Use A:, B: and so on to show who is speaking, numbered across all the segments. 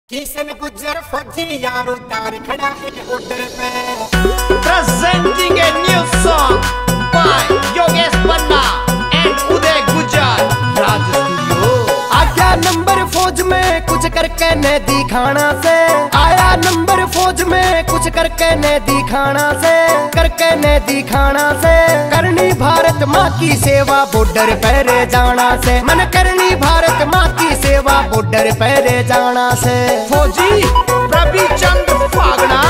A: किशन गुज्जर फौजी यारो तार खड़ा एक ऑर्डर पे।
B: Presenting a new song by Yogesh Badgujar and उदय गुजर राज स्टूडियो।
C: आया नंबर फौज में कुछ करके न दिखाना से, आया नंबर फौज में कुछ करके न दिखाना से, करके न दिखाना से, करनी भारत माँ की सेवा बॉर्डर पर जाना से, मन करनी भारत माँ की सेवा बॉर्डर पर जाना से।
B: फौजी रविचंद्र फागना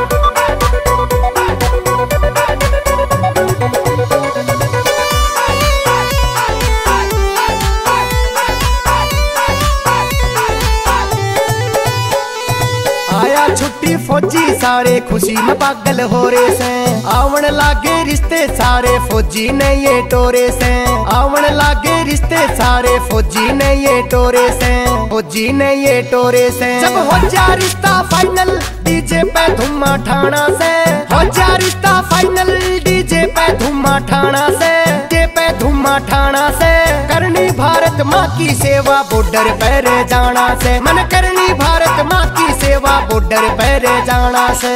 C: आया छुट्टी फौजी सारे खुशी में पागल हो रहे से, आवन लागे रिश्ते सारे फौजी ने ये टोरे से, आवन लागे रिश्ते सारे फौजी ने ये टोरे से, फौजी ने ये टोरे से। जब हो जा रिश्ता फाइनल डीजे पे धुम्मा ठाना से, हो जा रिश्ता फाइनल डीजे पे धुम्मा ठाना से, डीजे पे धुम्मा ठाना से, करनी भारत माँ की सेवा बॉर्डर पर जाना से, मन करनी भारत माँ की सेवा बॉर्डर पर जाना से।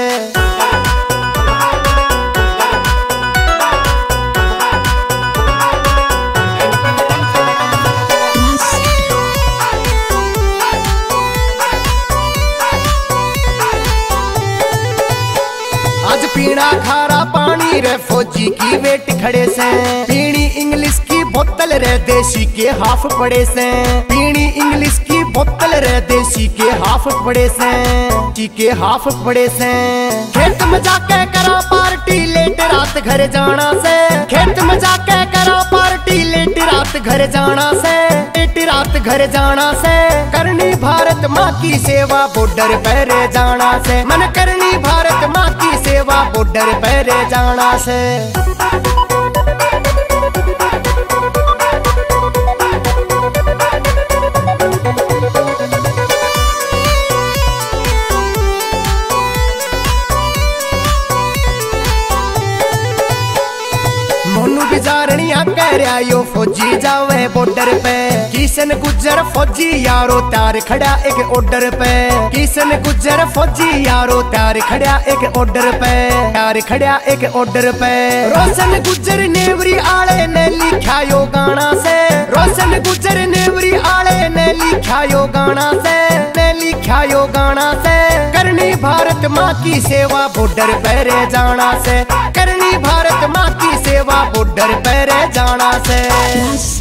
C: आज पीना खारा पानी रे फौजी की वेट खड़े से, पीनी इंग्लिश की बोतल रे देसी के हाफ पड़े से, पीनी इंग्लिश की बोतल रे देसी के हाफ पड़े से, ची के हाफ पड़े से। खेत में जाके करा पार्टी लेट रात घर जाना से, खेत में जाके करा पार्टी लेट रात घर जाना से, लेट रात घर जाना से, करनी भारत माँ की सेवा बॉर्डर पर जाना से, मन करनी भारत माँ की सेवा बॉर्डर पर जाना से। बिजारनिया कह रहा यो फौजी जावे बॉर्डर पे, किशन गुज्जर फौजी यारो तार खड़ा एक ऑर्डर पे, किशन गुज्जर फौजी यारो तार खड़ा एक ऑर्डर पे, तार खड़ा एक ऑर्डर पे। रोशन गुज्जर नेवरी आले ने लिखा यो गाना से, रोशन गुज्जर नेवरी आले ने लिखा यो गाना से, ने लिखा यो गाना से, करनी भारत माँ की सेवा बॉर्डर पर जाना से, करनी भारत माँ की सेवा बॉर्डर पर जाना से।